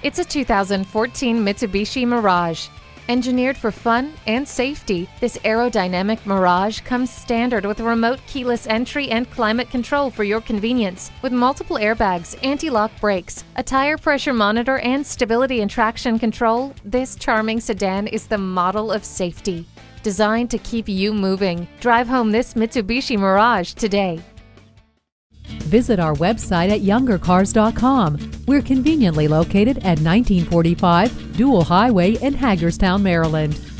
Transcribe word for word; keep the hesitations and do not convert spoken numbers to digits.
It's a two thousand fourteen Mitsubishi Mirage. Engineered for fun and safety, this aerodynamic Mirage comes standard with remote keyless entry and climate control for your convenience. With multiple airbags, anti-lock brakes, a tire pressure monitor, and stability and traction control, this charming sedan is the model of safety. Designed to keep you moving. Drive home this Mitsubishi Mirage today. Visit our website at younger cars dot com. We're conveniently located at nineteen forty-five Dual Highway in Hagerstown, Maryland.